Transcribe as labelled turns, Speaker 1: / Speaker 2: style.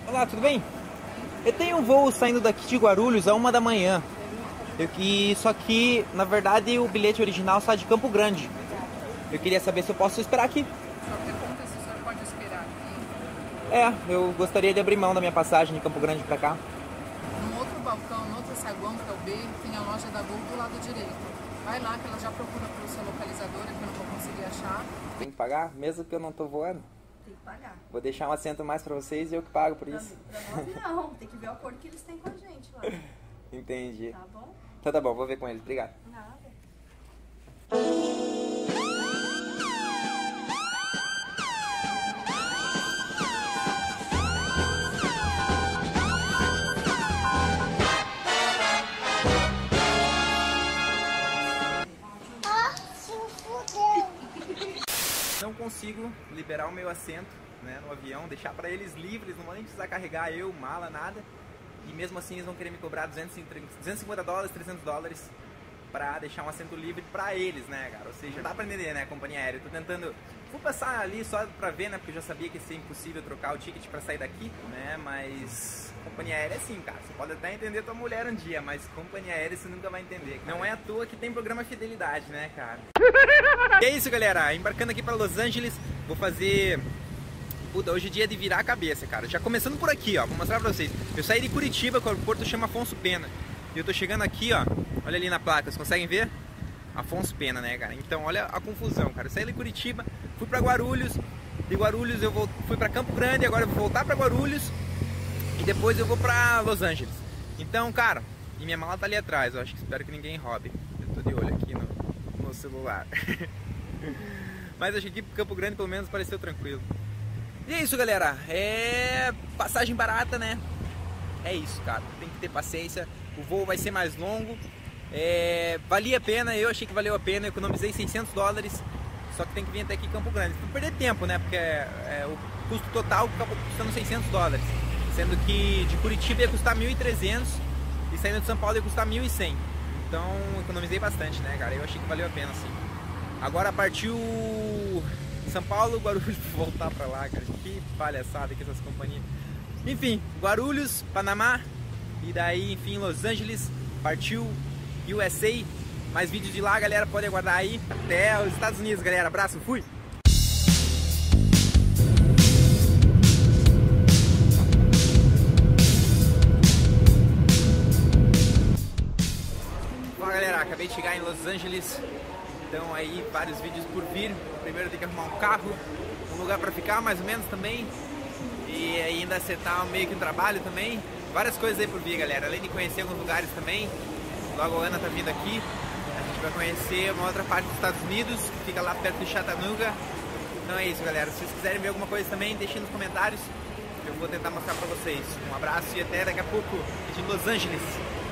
Speaker 1: Olá, tudo bem? Eu tenho um voo saindo daqui de Guarulhos a 1 da manhã. Só que, na verdade, o bilhete original sai de Campo Grande. Eu queria saber se eu posso esperar aqui.
Speaker 2: Só pergunta se o senhor pode esperar aqui.
Speaker 1: Eu gostaria de abrir mão da minha passagem de Campo Grande pra cá.
Speaker 2: No outro balcão, no outro saguão, que é o B, tem a loja da Gol do lado direito. Vai lá que ela já procura pelo seu localizador, que eu não vou conseguir achar.
Speaker 1: Tem que pagar, mesmo que eu não tô voando?
Speaker 3: Tem que pagar.
Speaker 1: Vou deixar um assento mais pra vocês e eu que pago por isso.
Speaker 3: Pra nós não, tem que ver o acordo que eles têm com a gente lá.
Speaker 1: Entendi.
Speaker 3: Tá bom?
Speaker 1: Então tá bom, vou ver com eles. Obrigado.
Speaker 3: Nada.
Speaker 1: Não consigo liberar o meu assento, né, no avião, deixar para eles livres, não vão nem precisar carregar eu, mala, nada. E mesmo assim eles vão querer me cobrar 250 dólares, 300 dólares para deixar um assento livre para eles, né, cara? Ou seja, dá para entender, né, companhia aérea. Eu tô tentando, vou passar ali só para ver, né, porque eu já sabia que ia ser impossível trocar o ticket para sair daqui, né, mas companhia aérea é assim, cara. Você pode até entender tua mulher um dia, mas companhia aérea você nunca vai entender. Não é à toa que tem programa Fidelidade, né, cara? E é isso, galera. Embarcando aqui para Los Angeles, vou fazer... Puta, hoje é dia de virar a cabeça, cara. Já começando por aqui, ó. Vou mostrar pra vocês. Eu saí de Curitiba, que o aeroporto chama Afonso Pena. E eu tô chegando aqui, ó. Olha ali na placa, vocês conseguem ver? Afonso Pena, né, cara? Então, olha a confusão, cara. Eu saí de Curitiba, fui pra Guarulhos. De Guarulhos fui pra Campo Grande, agora eu vou voltar pra Guarulhos. E depois eu vou pra Los Angeles. Então, cara, e minha mala tá ali atrás. Eu acho que espero que ninguém roube. Eu tô de olho aqui no celular. Mas acho que Campo Grande pelo menos pareceu tranquilo. E é isso, galera. É passagem barata, né? É isso, cara. Tem que ter paciência. O voo vai ser mais longo. Valia a pena. Eu achei que valeu a pena. Eu economizei 600 dólares. Só que tem que vir até aqui em Campo Grande. Não perder tempo, né? Porque o custo total acabou custando 600 dólares. Sendo que de Curitiba ia custar 1.300 e saindo de São Paulo ia custar 1.100. Então economizei bastante, né, cara? Eu achei que valeu a pena, sim. Agora partiu São Paulo, Guarulhos, voltar pra lá, cara. Que palhaçada que essas companhias. Enfim, Guarulhos, Panamá. E daí, enfim, Los Angeles. Partiu USA. Mais vídeos de lá, galera. Pode aguardar aí. Até os Estados Unidos, galera. Abraço, fui! Fala, galera. Acabei de chegar em Los Angeles. Então aí vários vídeos por vir. Primeiro tem que arrumar um carro, um lugar pra ficar mais ou menos também. E ainda acertar meio que um trabalho também. Várias coisas aí por vir, galera. Além de conhecer alguns lugares também. Logo a Ana tá vindo aqui. A gente vai conhecer uma outra parte dos Estados Unidos, que fica lá perto de Chattanooga. Então é isso, galera. Se vocês quiserem ver alguma coisa também, deixem nos comentários. Eu vou tentar mostrar pra vocês. Um abraço e até daqui a pouco de Los Angeles.